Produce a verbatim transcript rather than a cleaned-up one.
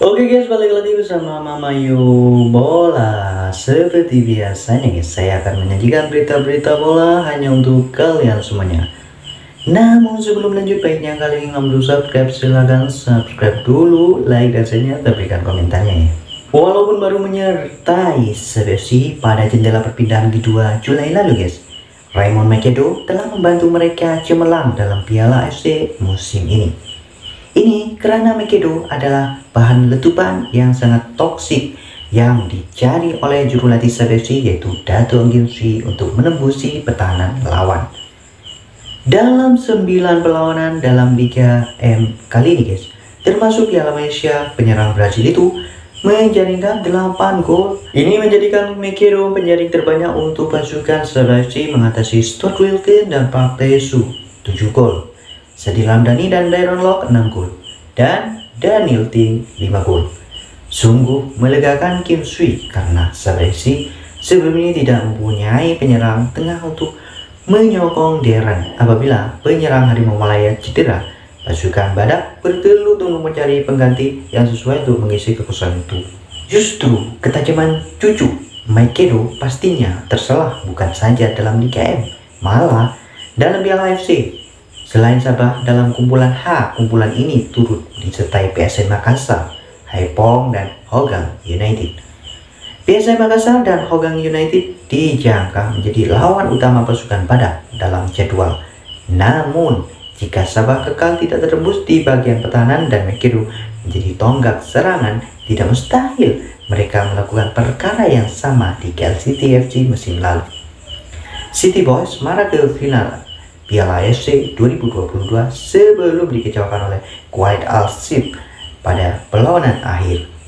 Oke guys, balik lagi bersama Mama Yu Bola. Seperti biasanya guys, saya akan menyajikan berita-berita bola hanya untuk kalian semuanya. Namun sebelum lanjut, baiknya kalian yang belum subscribe, silahkan subscribe dulu, like dan ternyata berikan komentarnya ya. Walaupun baru menyertai S B C pada jendela perpindahan di dua Juli lalu guys, Raymond Makedo telah membantu mereka cemerlang dalam Piala A F C musim ini. Ini karena Makedo adalah bahan letupan yang sangat toksik yang dicari oleh juru latih S B C yaitu Dato Gyunsi untuk menembusi pertahanan lawan. Dalam sembilan perlawanan dalam Liga M kali ini guys, termasuk Piala Malaysia, penyerang Brazil itu menjaringkan delapan gol. Ini menjadikan Makedo penjaring terbanyak untuk pasukan S B C mengatasi Stuart Wilton dan Park Tae-soo tujuh gol. Sadil Ramdhani dan Darren Lock enam gol dan Daniel Ting lima gol. Sungguh melegakan Kim Sui karena S B C sebelum ini tidak mempunyai penyerang tengah untuk menyokong Darren apabila penyerang Harimau Malaya cedera. Pasukan Badak bertelut untuk mencari pengganti yang sesuai untuk mengisi kekosongan itu. Justru ketajaman cucu Makedo pastinya tersalah bukan saja dalam Liga M, malah dalam Piala A F C. Selain Sabah, dalam kumpulan H, kumpulan ini turut disertai P S M Makassar, Haipong dan Hougang United. P S M Makassar dan Hougang United dijangka menjadi lawan utama pasukan Badak dalam jadwal. Namun, jika Sabah kekal tidak tertembus di bagian pertahanan dan Makedo menjadi tonggak serangan, tidak mustahil mereka melakukan perkara yang sama di K L City F C musim lalu. City Boys marah ke final Piala A F C dua ribu dua puluh dua sebelum dikecewakan oleh Kuwait Al Shib pada perlawanan akhir.